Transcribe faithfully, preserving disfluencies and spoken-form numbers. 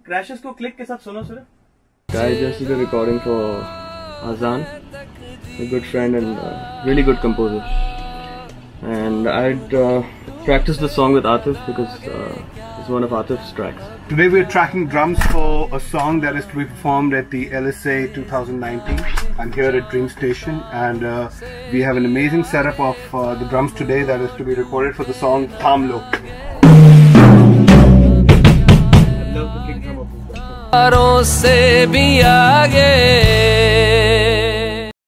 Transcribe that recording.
Crashes को click के साथ सुनो सिर्फ. I just did a recording for Azaan, a good friend and uh, really good composer. And I'd uh, practiced the song with Atif because uh, it's one of Atif's tracks. Today we're tracking drums for a song that is to be performed at the L S A twenty nineteen. I'm here at Dream Station, and uh, we have an amazing setup of uh, the drums today that is to be recorded for the song Tham Lo. I love the kick drum of